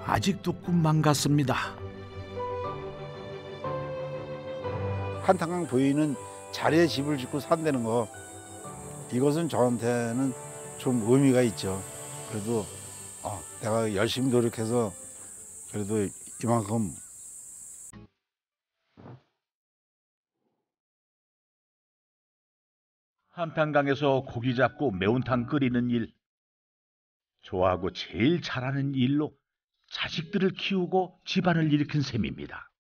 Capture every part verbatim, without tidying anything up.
아직도 꿈만 같습니다. 한탄강 부인은 자리에 집을 짓고 산다는 거, 이것은 저한테는 좀 의미가 있죠. 그래도 어, 내가 열심히 노력해서 그래도 이만큼. 한탄강에서 고기 잡고 매운탕 끓이는 일, 좋아하고 제일 잘하는 일로 자식들을 키우고 집안을 일으킨 셈입니다.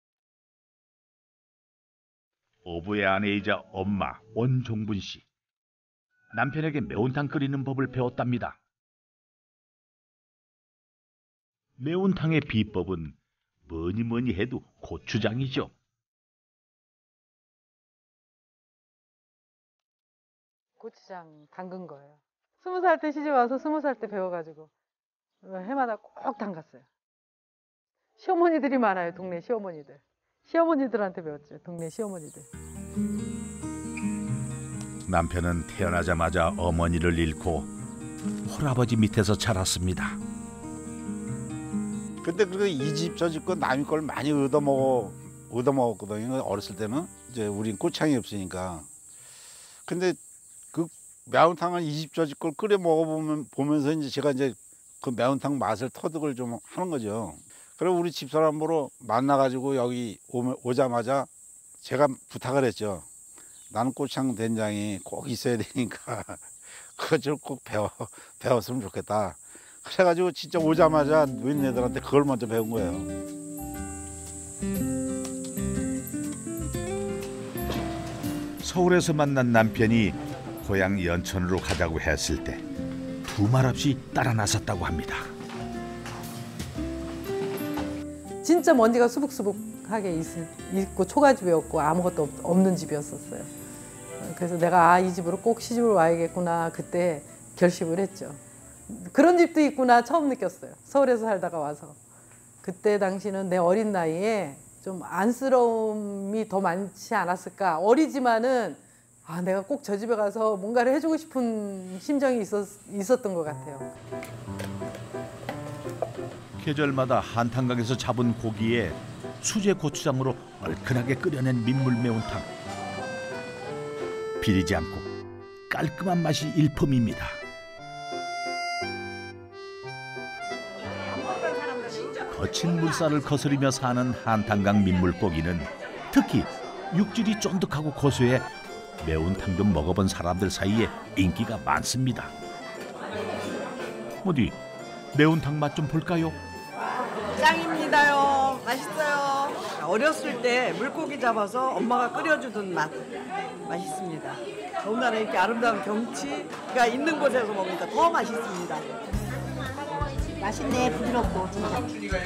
어부의 아내이자 엄마 원종분 씨, 남편에게 매운탕 끓이는 법을 배웠답니다. 매운탕의 비법은 뭐니 뭐니 해도 고추장이죠. 고추장 담근 거예요. 스무 살 때 시집 와서 스무 살 때 배워가지고 해마다 꼭 담갔어요. 시어머니들이 많아요. 동네 시어머니들. 시어머니들한테 배웠죠. 동네 시어머니들. 남편은 태어나자마자 어머니를 잃고 홀아버지 밑에서 자랐습니다. 근데 그 이 집 저 집 거 남의 걸 많이 얻어먹어 얻어먹었거든요. 어렸을 때는 이제 우린 꼬창이 없으니까. 근데 그 매운탕을 이 집 저 집 걸 끓여 먹어보면 보면서 이제 제가 이제 그 매운탕 맛을 터득을 좀 하는 거죠. 그리고 우리 집사람 보러 만나가지고 여기 오면, 오자마자 제가 부탁을 했죠. 나는 꼬창 된장이 꼭 있어야 되니까 그거 좀 꼭 배워 배웠으면 좋겠다. 그래가지고 진짜 오자마자 노인네들한테 그걸 먼저 배운 거예요. 서울에서 만난 남편이 고향 연천으로 가자고 했을 때 두 말 없이 따라 나섰다고 합니다. 진짜 먼지가 수북수북하게 있, 있고 초가집이었고 아무것도 없는 집이었었어요. 그래서 내가 아, 이 집으로 꼭 시집을 와야겠구나 그때 결심을 했죠. 그런 집도 있구나 처음 느꼈어요. 서울에서 살다가 와서. 그때 당시는 내 어린 나이에 좀 안쓰러움이 더 많지 않았을까. 어리지만은 아, 내가 꼭 저 집에 가서 뭔가를 해주고 싶은 심정이 있었, 있었던 것 같아요. 계절마다 한탄강에서 잡은 고기에 수제 고추장으로 얼큰하게 끓여낸 민물 매운탕. 비리지 않고 깔끔한 맛이 일품입니다. 거친 물살을 거스르며 사는 한탄강 민물고기는 특히 육질이 쫀득하고 고소해 매운탕 좀 먹어본 사람들 사이에 인기가 많습니다. 어디 매운탕 맛 좀 볼까요? 짱입니다요. 맛있어요. 어렸을 때 물고기 잡아서 엄마가 끓여주던 맛. 맛있습니다. 더군다나 이렇게 아름다운 경치가 있는 곳에서 먹으니까 더 맛있습니다. 맛있네, 부드럽고 진짜.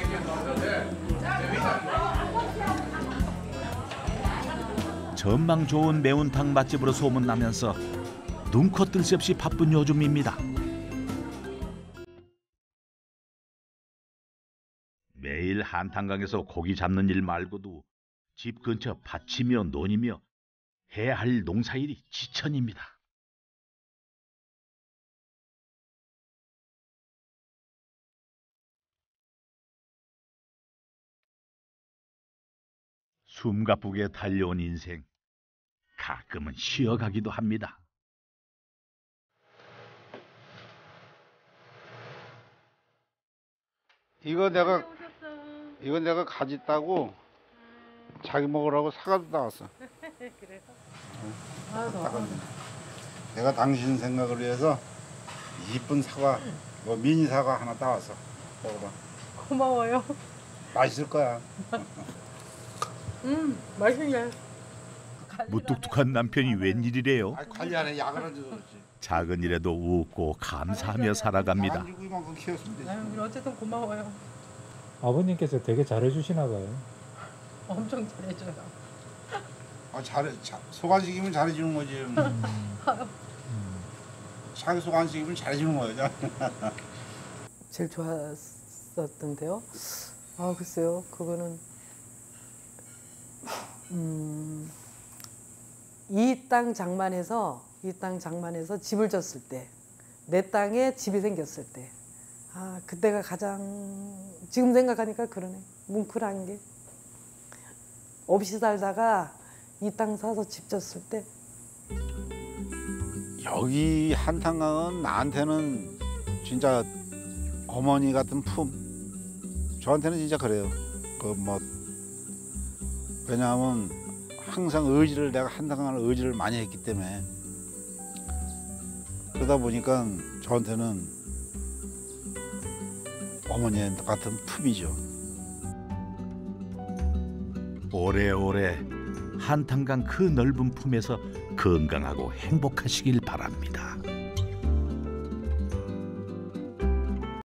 전망 좋은 매운탕 맛집으로 소문나면서 눈코 뜰 새 없이 바쁜 요즘입니다. 매일 한탄강에서 고기 잡는 일 말고도 집 근처 밭이며 논이며 해야 할 농사일이 지천입니다. 숨가쁘게 달려온 인생, 가끔은 쉬어가기도 합니다. 이거 내가 이거 내가 가지 따고 자기 먹으라고 사과도 따왔어. 그래요? 응. 내가 당신 생각을 위해서 이쁜 사과, 뭐 미니 사과 하나 따왔어. 먹어봐. 고마워요. 맛있을 거야. 음, 맛있네. 무뚝뚝한 남편이 웬일이래요? 아, 관리 안 해. 약을 안 줘서 그렇지. 작은 일에도 웃고 감사하며 살아갑니다. 안 주고 이만큼 키웠으면 되지. 아유, 우리 어쨌든 고마워요. 아버님께서 되게 잘해주시나 봐요. 엄청 잘해줘요. 아, 잘해. 자, 속 안 시키면 잘해주는 거지. 음. 자기 속 안 시키면 잘해주는 거예요. 제일 좋았었던데요. 아, 글쎄요. 그거는 음, 이 땅 장만해서 이 땅 장만해서 집을 졌을 때, 내 땅에 집이 생겼을 때, 아 그때가 가장 지금 생각하니까 그러네. 뭉클한 게 없이 살다가 이 땅 사서 집 졌을 때 여기 한탄강은 나한테는 진짜 어머니 같은 품. 저한테는 진짜 그래요. 그 뭐 왜냐하면 항상 의지를 내가 한탄강을 의지를 많이 했기 때문에 그러다 보니까 저한테는 어머니 같은 품이죠. 오래오래 한탄강 그 넓은 품에서 건강하고 행복하시길 바랍니다.